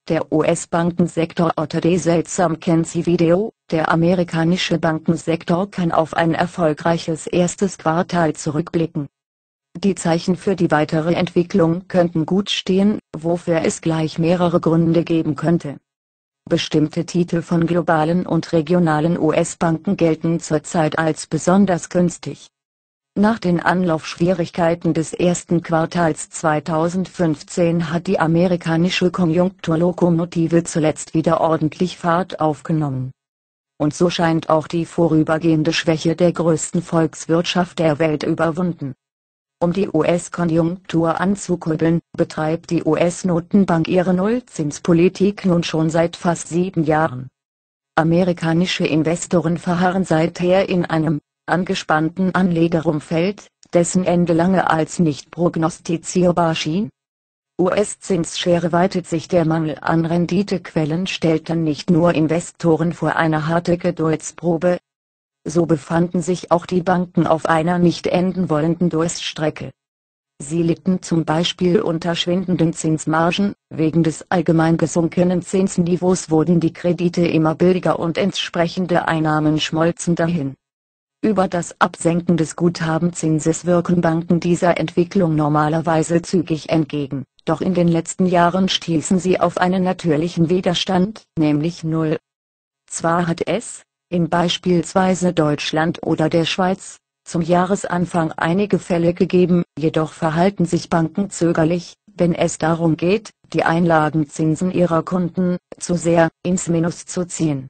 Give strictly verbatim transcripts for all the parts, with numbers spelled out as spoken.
Der U S-Bankensektor Otterday seltsam Kenzie-Video. Der amerikanische Bankensektor kann auf ein erfolgreiches erstes Quartal zurückblicken. Die Zeichen für die weitere Entwicklung könnten gut stehen, wofür es gleich mehrere Gründe geben könnte. Bestimmte Titel von globalen und regionalen U S-Banken gelten zurzeit als besonders günstig. Nach den Anlaufschwierigkeiten des ersten Quartals zweitausendfünfzehn hat die amerikanische Konjunkturlokomotive zuletzt wieder ordentlich Fahrt aufgenommen. Und so scheint auch die vorübergehende Schwäche der größten Volkswirtschaft der Welt überwunden. Um die U S-Konjunktur anzukurbeln, betreibt die U S-Notenbank ihre Nullzinspolitik nun schon seit fast sieben Jahren. Amerikanische Investoren verharren seither in einem angespannten Anlegerumfeld, dessen Ende lange als nicht prognostizierbar schien. U S-Zinsschere weitet sich. Der Mangel an Renditequellen stellt dann nicht nur Investoren vor eine harte Geduldsprobe. So befanden sich auch die Banken auf einer nicht enden wollenden Durststrecke. Sie litten zum Beispiel unter schwindenden Zinsmargen. Wegen des allgemein gesunkenen Zinsniveaus wurden die Kredite immer billiger und entsprechende Einnahmen schmolzen dahin. Über das Absenken des Guthabenzinses wirken Banken dieser Entwicklung normalerweise zügig entgegen, doch in den letzten Jahren stießen sie auf einen natürlichen Widerstand, nämlich null. Zwar hat es, in beispielsweise Deutschland oder der Schweiz, zum Jahresanfang einige Fälle gegeben, jedoch verhalten sich Banken zögerlich, wenn es darum geht, die Einlagenzinsen ihrer Kunden zu sehr ins Minus zu ziehen.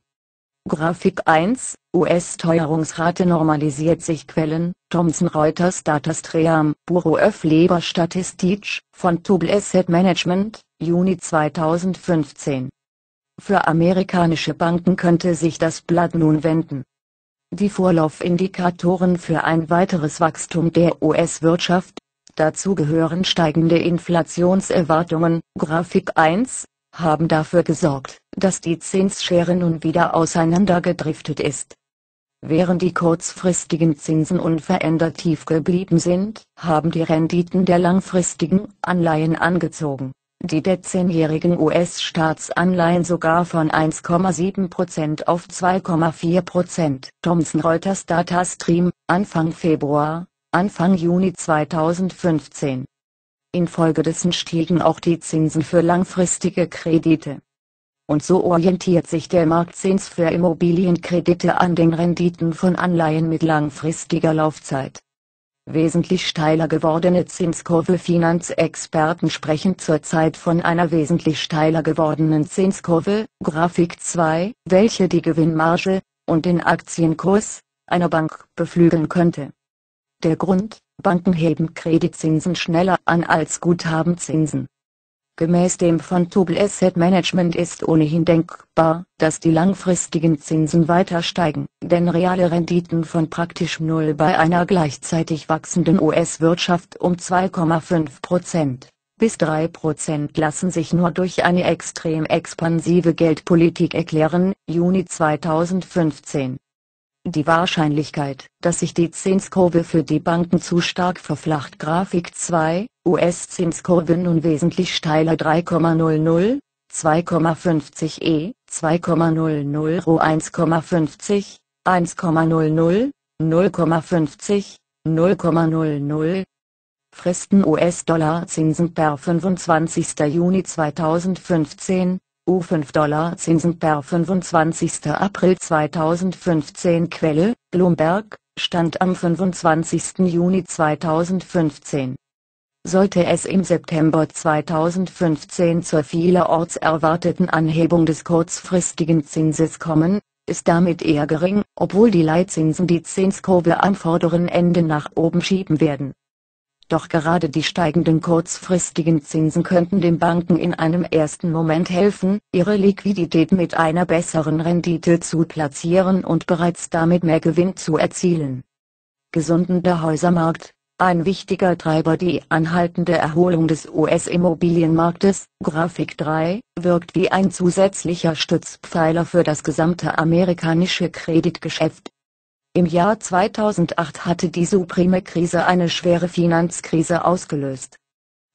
Grafik eins, U S-Teuerungsrate normalisiert sich. Quellen: Thomson Reuters Datastream, Bureau of Labor Statistics, von Tobel Asset Management, Juni zweitausendfünfzehn. Für amerikanische Banken könnte sich das Blatt nun wenden. Die Vorlaufindikatoren für ein weiteres Wachstum der U S-Wirtschaft, dazu gehören steigende Inflationserwartungen, Grafik eins, haben dafür gesorgt, dass die Zinsschere nun wieder auseinandergedriftet ist. Während die kurzfristigen Zinsen unverändert tief geblieben sind, haben die Renditen der langfristigen Anleihen angezogen, die der zehnjährigen U S-Staatsanleihen sogar von eins Komma sieben Prozent auf zwei Komma vier Prozent. Thomson Reuters Datastream, Anfang Februar, Anfang Juni zweitausendfünfzehn. Infolgedessen stiegen auch die Zinsen für langfristige Kredite. Und so orientiert sich der Marktzins für Immobilienkredite an den Renditen von Anleihen mit langfristiger Laufzeit. Wesentlich steiler gewordene Zinskurve. Finanzexperten sprechen zurzeit von einer wesentlich steiler gewordenen Zinskurve, Grafik zwei, welche die Gewinnmarge und den Aktienkurs einer Bank beflügeln könnte. Der Grund: Banken heben Kreditzinsen schneller an als Guthabenzinsen. Gemäß dem von Tobel Asset Management ist ohnehin denkbar, dass die langfristigen Zinsen weiter steigen, denn reale Renditen von praktisch null bei einer gleichzeitig wachsenden U S-Wirtschaft um zwei Komma fünf Prozent bis drei Prozent lassen sich nur durch eine extrem expansive Geldpolitik erklären, Juni zweitausendfünfzehn. Die Wahrscheinlichkeit, dass sich die Zinskurve für die Banken zu stark verflacht. Grafik zwei, U S-Zinskurve nun wesentlich steiler. drei Komma null null, zwei Komma fünfzig E, zwei Komma null null R O eins Komma fünfzig, eins Komma null null, null Komma fünfzig, null Komma null null. Fristen U S-Dollar-Zinsen per fünfundzwanzigster Juni zweitausendfünfzehn. U fünf Dollar Zinsen per fünfundzwanzigster April zweitausendfünfzehn. Quelle: Bloomberg, Stand am fünfundzwanzigsten Juni zweitausendfünfzehn. Sollte es im September zweitausendfünfzehn zur vielerorts erwarteten Anhebung des kurzfristigen Zinses kommen, ist damit eher gering, obwohl die Leitzinsen die Zinskurve am vorderen Ende nach oben schieben werden. Doch gerade die steigenden kurzfristigen Zinsen könnten den Banken in einem ersten Moment helfen, ihre Liquidität mit einer besseren Rendite zu platzieren und bereits damit mehr Gewinn zu erzielen. Gesundender Häusermarkt: Ein wichtiger Treiber. Die anhaltende Erholung des U S-Immobilienmarktes, Grafik drei, wirkt wie ein zusätzlicher Stützpfeiler für das gesamte amerikanische Kreditgeschäft. Im Jahr zweitausendacht hatte die Subprime-Krise eine schwere Finanzkrise ausgelöst.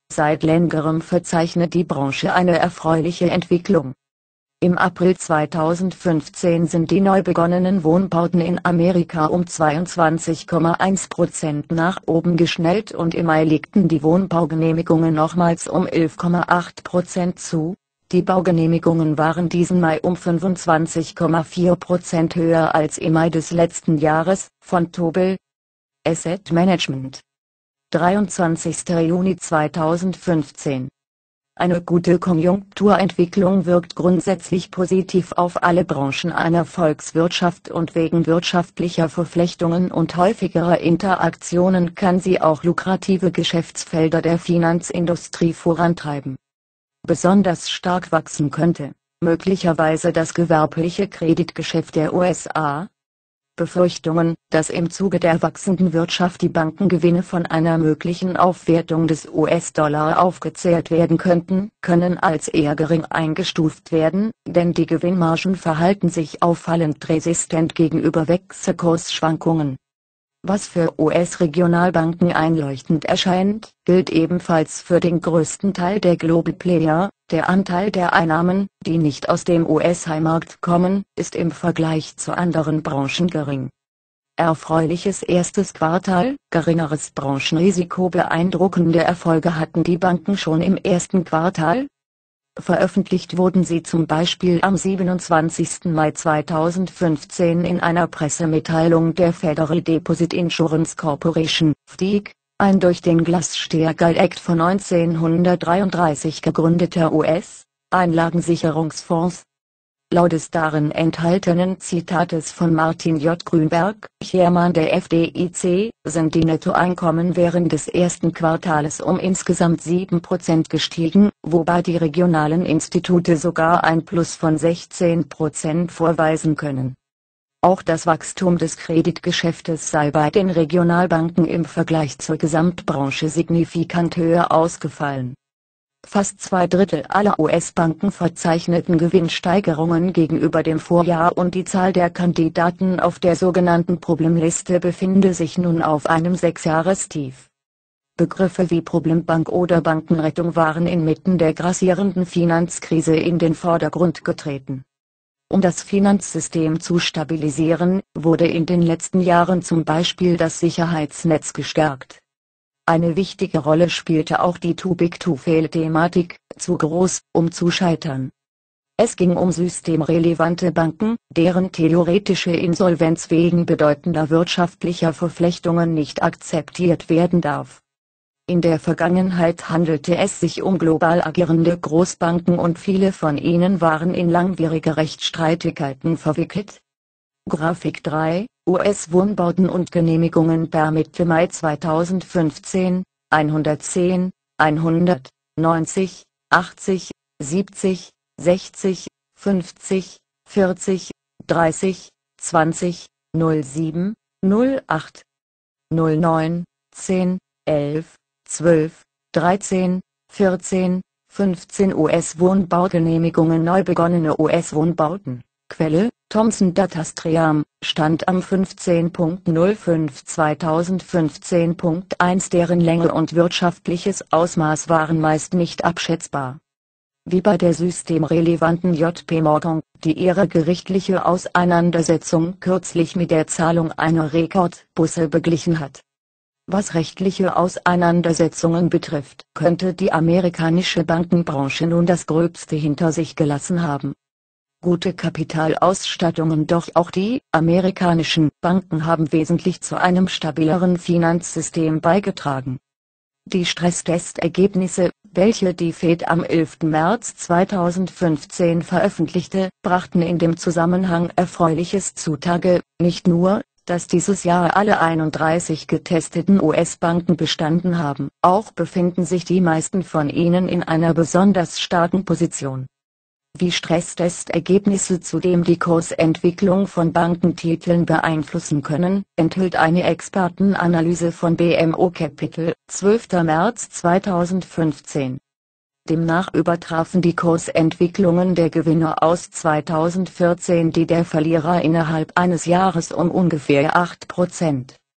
Seit längerem verzeichnet die Branche eine erfreuliche Entwicklung. Im April zweitausendfünfzehn sind die neu begonnenen Wohnbauten in Amerika um zweiundzwanzig Komma eins Prozent nach oben geschnellt und im Mai legten die Wohnbaugenehmigungen nochmals um elf Komma acht Prozent zu. Die Baugenehmigungen waren diesen Mai um fünfundzwanzig Komma vier Prozent höher als im Mai des letzten Jahres. Von Tobel Asset Management. dreiundzwanzigster Juni zweitausendfünfzehn. Eine gute Konjunkturentwicklung wirkt grundsätzlich positiv auf alle Branchen einer Volkswirtschaft und wegen wirtschaftlicher Verflechtungen und häufigerer Interaktionen kann sie auch lukrative Geschäftsfelder der Finanzindustrie vorantreiben. Besonders stark wachsen könnte, möglicherweise das gewerbliche Kreditgeschäft der U S A. Befürchtungen, dass im Zuge der wachsenden Wirtschaft die Bankengewinne von einer möglichen Aufwertung des U S-Dollar aufgezehrt werden könnten, können als eher gering eingestuft werden, denn die Gewinnmargen verhalten sich auffallend resistent gegenüber Wechselkursschwankungen. Was für U S-Regionalbanken einleuchtend erscheint, gilt ebenfalls für den größten Teil der Global Player. Der Anteil der Einnahmen, die nicht aus dem U S-Heimmarkt kommen, ist im Vergleich zu anderen Branchen gering. Erfreuliches erstes Quartal, geringeres Branchenrisiko. Beeindruckende Erfolge hatten die Banken schon im ersten Quartal. Veröffentlicht wurden sie zum Beispiel am siebenundzwanzigsten Mai zweitausendfünfzehn in einer Pressemitteilung der Federal Deposit Insurance Corporation, F D I C, ein durch den Glass-Steagall Act von neunzehnhundertdreiunddreißig gegründeter U S-Einlagensicherungsfonds. Laut des darin enthaltenen Zitates von Martin J. Grünberg, Chairman der F D I C, sind die Nettoeinkommen während des ersten Quartals um insgesamt sieben Prozent gestiegen, wobei die regionalen Institute sogar ein Plus von sechzehn Prozent vorweisen können. Auch das Wachstum des Kreditgeschäftes sei bei den Regionalbanken im Vergleich zur Gesamtbranche signifikant höher ausgefallen. Fast zwei Drittel aller U S-Banken verzeichneten Gewinnsteigerungen gegenüber dem Vorjahr und die Zahl der Kandidaten auf der sogenannten Problemliste befinde sich nun auf einem Sechsjahrestief. Begriffe wie Problembank oder Bankenrettung waren inmitten der grassierenden Finanzkrise in den Vordergrund getreten. Um das Finanzsystem zu stabilisieren, wurde in den letzten Jahren zum Beispiel das Sicherheitsnetz gestärkt. Eine wichtige Rolle spielte auch die Too-Big-to-Fail-Thematik, zu groß, um zu scheitern. Es ging um systemrelevante Banken, deren theoretische Insolvenz wegen bedeutender wirtschaftlicher Verflechtungen nicht akzeptiert werden darf. In der Vergangenheit handelte es sich um global agierende Großbanken und viele von ihnen waren in langwierige Rechtsstreitigkeiten verwickelt. Grafik drei, U S-Wohnbauten und Genehmigungen per Mitte Mai zweitausendfünfzehn, hundertzehn, hundert, neunzig, achtzig, siebzig, sechzig, fünfzig, vierzig, dreißig, zwanzig, null sieben, null acht, null neun, zehn, elf, zwölf, dreizehn, vierzehn, fünfzehn U S-Wohnbaugenehmigungen. Neu begonnene U S-Wohnbauten. Quelle: Thomson Datastream, Stand am fünfzehnter null fünfter zweitausendfünfzehn. eins Deren Länge und wirtschaftliches Ausmaß waren meist nicht abschätzbar. Wie bei der systemrelevanten J P Morgan, die ihre gerichtliche Auseinandersetzung kürzlich mit der Zahlung einer Rekordbuße beglichen hat. Was rechtliche Auseinandersetzungen betrifft, könnte die amerikanische Bankenbranche nun das Gröbste hinter sich gelassen haben. Gute Kapitalausstattungen. Doch auch die amerikanischen Banken haben wesentlich zu einem stabileren Finanzsystem beigetragen. Die Stresstestergebnisse, welche die Fed am elften März zweitausendfünfzehn veröffentlichte, brachten in dem Zusammenhang Erfreuliches zutage, nicht nur, dass dieses Jahr alle einunddreißig getesteten U S-Banken bestanden haben, auch befinden sich die meisten von ihnen in einer besonders starken Position. Wie Stresstestergebnisse zudem die Kursentwicklung von Bankentiteln beeinflussen können, enthüllt eine Expertenanalyse von B M O Capital, zwölfter März zweitausendfünfzehn. Demnach übertrafen die Kursentwicklungen der Gewinner aus zweitausendvierzehn die der Verlierer innerhalb eines Jahres um ungefähr acht Prozent.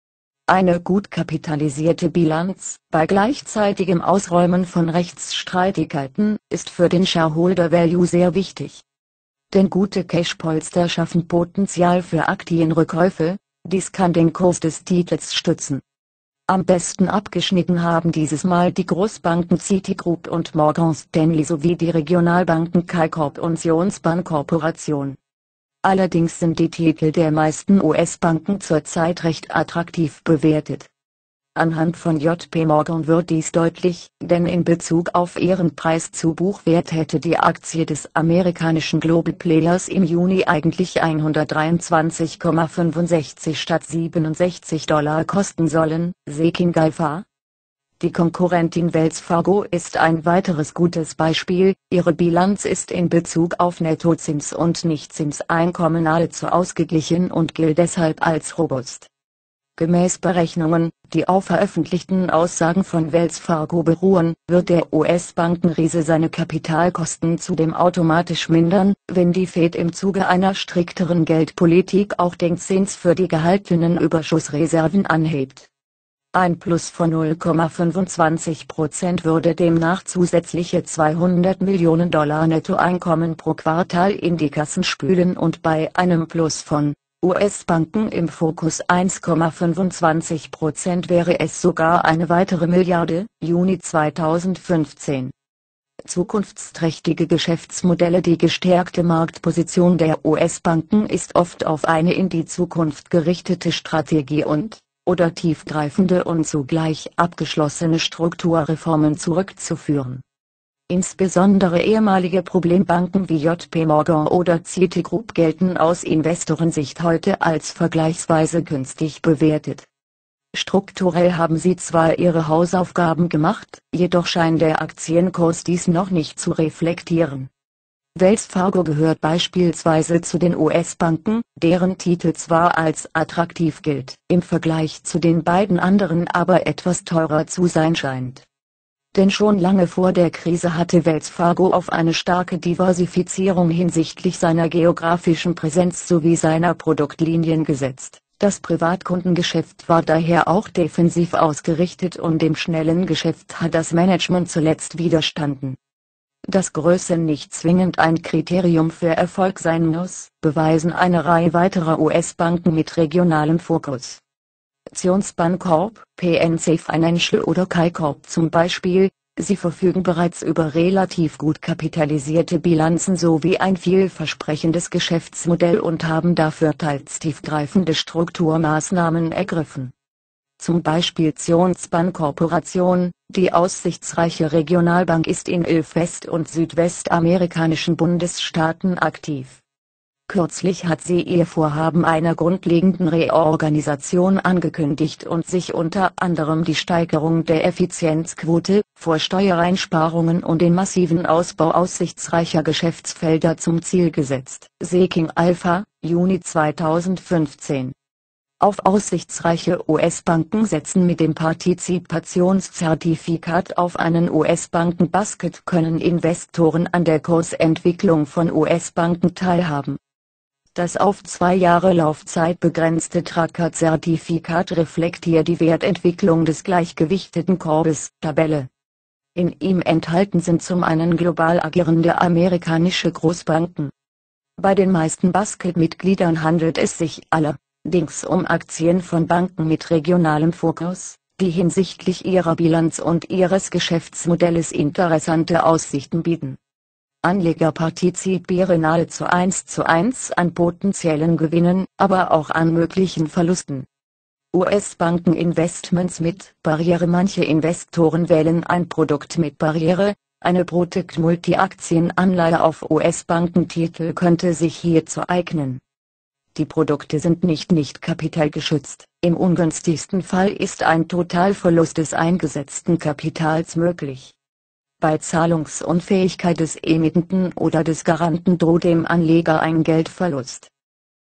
Eine gut kapitalisierte Bilanz, bei gleichzeitigem Ausräumen von Rechtsstreitigkeiten, ist für den Shareholder Value sehr wichtig. Denn gute Cashpolster schaffen Potenzial für Aktienrückkäufe, dies kann den Kurs des Titels stützen. Am besten abgeschnitten haben dieses Mal die Großbanken Citigroup und Morgan Stanley sowie die Regionalbanken KeyCorp und Zions Bancorporation. Allerdings sind die Titel der meisten U S-Banken zurzeit recht attraktiv bewertet. Anhand von J P Morgan wird dies deutlich, denn in Bezug auf ihren Preis-zu-Buchwert hätte die Aktie des amerikanischen Global Players im Juni eigentlich hundertdreiundzwanzig Komma fünfundsechzig statt siebenundsechzig Dollar kosten sollen, Sekin Alpha. Die Konkurrentin Wells Fargo ist ein weiteres gutes Beispiel, ihre Bilanz ist in Bezug auf Nettozins- und Nichtzinseinkommen nahezu ausgeglichen und gilt deshalb als robust. Gemäß Berechnungen, die auf veröffentlichten Aussagen von Wells Fargo beruhen, wird der U S-Bankenriese seine Kapitalkosten zudem automatisch mindern, wenn die Fed im Zuge einer strikteren Geldpolitik auch den Zins für die gehaltenen Überschussreserven anhebt. Ein Plus von null Komma fünfundzwanzig Prozent würde demnach zusätzliche zweihundert Millionen Dollar Nettoeinkommen pro Quartal in die Kassen spülen und bei einem Plus von U S-Banken im Fokus eins Komma fünfundzwanzig Prozent wäre es sogar eine weitere Milliarde, Juni zweitausendfünfzehn. Zukunftsträchtige Geschäftsmodelle. Die gestärkte Marktposition der U S-Banken ist oft auf eine in die Zukunft gerichtete Strategie und oder tiefgreifende und zugleich abgeschlossene Strukturreformen zurückzuführen. Insbesondere ehemalige Problembanken wie J P Morgan oder Citigroup gelten aus Investorensicht heute als vergleichsweise günstig bewertet. Strukturell haben sie zwar ihre Hausaufgaben gemacht, jedoch scheint der Aktienkurs dies noch nicht zu reflektieren. Wells Fargo gehört beispielsweise zu den U S-Banken, deren Titel zwar als attraktiv gilt, im Vergleich zu den beiden anderen aber etwas teurer zu sein scheint. Denn schon lange vor der Krise hatte Wells Fargo auf eine starke Diversifizierung hinsichtlich seiner geografischen Präsenz sowie seiner Produktlinien gesetzt. Das Privatkundengeschäft war daher auch defensiv ausgerichtet und dem schnellen Geschäft hat das Management zuletzt widerstanden. Dass Größe nicht zwingend ein Kriterium für Erfolg sein muss, beweisen eine Reihe weiterer U S-Banken mit regionalem Fokus. Zions Bancorp, P N C Financial oder KeyCorp zum Beispiel, sie verfügen bereits über relativ gut kapitalisierte Bilanzen sowie ein vielversprechendes Geschäftsmodell und haben dafür teils tiefgreifende Strukturmaßnahmen ergriffen. Zum Beispiel Zions Bancorporation, die aussichtsreiche Regionalbank, ist in elf west- und südwestamerikanischen Bundesstaaten aktiv. Kürzlich hat sie ihr Vorhaben einer grundlegenden Reorganisation angekündigt und sich unter anderem die Steigerung der Effizienzquote, Vorsteuereinsparungen und den massiven Ausbau aussichtsreicher Geschäftsfelder zum Ziel gesetzt. Seeking Alpha, Juni zweitausendfünfzehn. Auf aussichtsreiche U S-Banken setzen. Mit dem Partizipationszertifikat auf einen U S-Banken-Basket können Investoren an der Kursentwicklung von U S-Banken teilhaben. Das auf zwei Jahre Laufzeit begrenzte Tracker-Zertifikat reflektiert die Wertentwicklung des gleichgewichteten Korbes, Tabelle. In ihm enthalten sind zum einen global agierende amerikanische Großbanken. Bei den meisten Basket-Mitgliedern handelt es sich allerdings um Aktien von Banken mit regionalem Fokus, die hinsichtlich ihrer Bilanz und ihres Geschäftsmodells interessante Aussichten bieten. Anleger partizipieren nahezu eins zu eins an potenziellen Gewinnen, aber auch an möglichen Verlusten. U S-Banken-Investments mit Barriere. Manche Investoren wählen ein Produkt mit Barriere. Eine Protect-Multi-Aktienanleihe auf U S-Bankentitel könnte sich hierzu eignen. Die Produkte sind nicht nicht kapitalgeschützt. Im ungünstigsten Fall ist ein Totalverlust des eingesetzten Kapitals möglich. Bei Zahlungsunfähigkeit des Emittenten oder des Garanten droht dem Anleger ein Geldverlust.